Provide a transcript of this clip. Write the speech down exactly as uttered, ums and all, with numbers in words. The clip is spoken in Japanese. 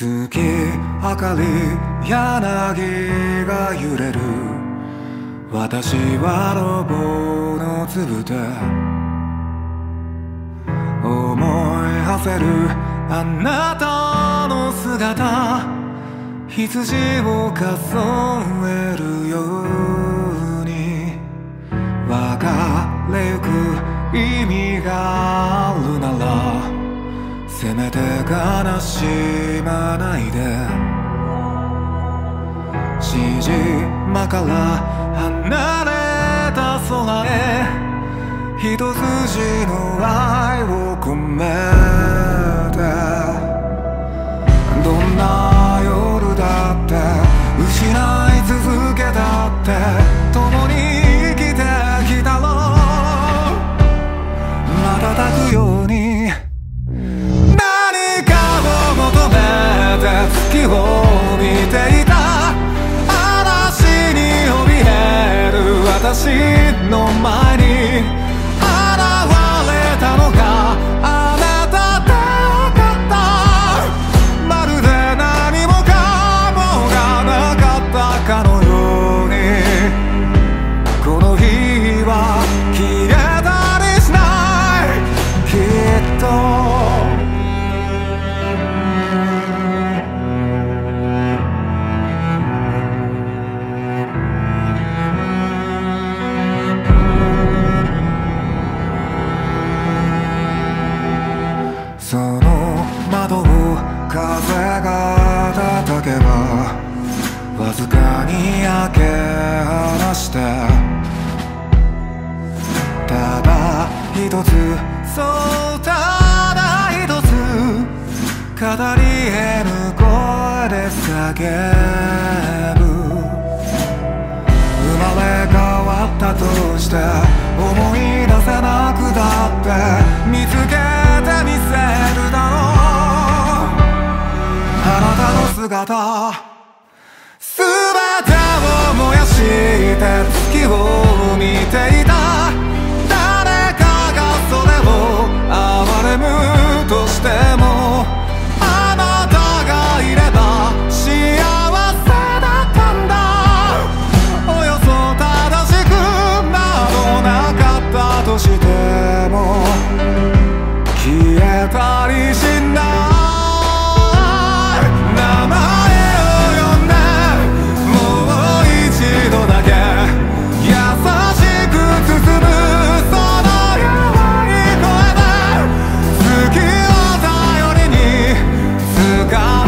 月明かり柳が揺れる。私はロボの粒で思い馳せるあなたの姿、羊を数えるように別れゆく意味があるなら、せめて悲しまないで。父島から離れた空へ一筋の愛を込めて、どんな夜だって失い続けたって共に生きてきたろう。瞬くように何かを求めて月を見ていた。嵐に怯える私の前に現れたのがあなたでよかった。まるで何もかもがなかったかのように、この日は消えたりしない、きっと。その窓を風が叩けばわずかに開け放して、ただ一つ、そうただ一つ語り得ぬ声で叫ぶ。生まれ変わったとして思い出せなくだって見つけてみせるだろう。あなたの姿、すべてを燃やして月を見ていた。誰かがそれを憐れむとしてもあなたがいれば幸せだったんだ。およそ正しくなどなかったとしても消えたりしない。名前を呼んでもう一度だけ優しく包むその弱い声で、月を頼りに使う